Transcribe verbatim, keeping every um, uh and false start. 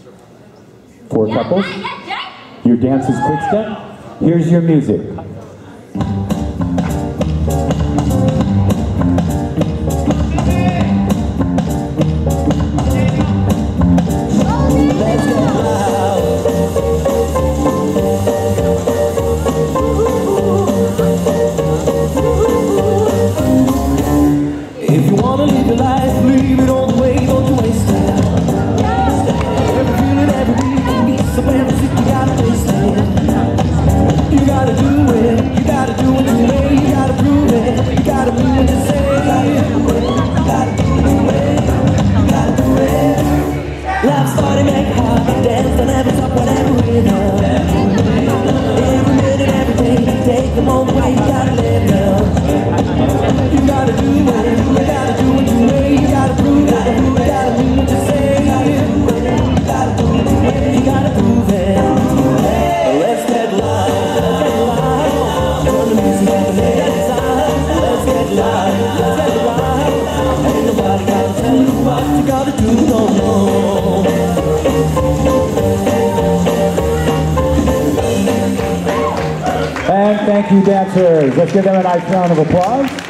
Four couples. Your dance is quick step. Here's your music. If you wanna live your life, leave it all the way, don't you waste it. Every feeling, every beat, be so music, you gotta taste it. You gotta do it, you gotta do it your way, you gotta prove it, you gotta mean what you say. You gotta do it, you gotta do it your way, you gotta do it. Love started, make hard, dance, don't ever stop, whatever rhythm. Every minute, every day, take them all the way, you gotta live now. You gotta do it, you gotta do it your way, you gotta prove it, you gotta mean what you say. You gotta do it your way, you gotta prove it. Let's get live, let's get live. Turn the music up and let it sound. Let's get live, let's get live. Ain't nobody gotta tell you what you gotta do no more. And thank you, dancers. Let's give them a nice round of applause.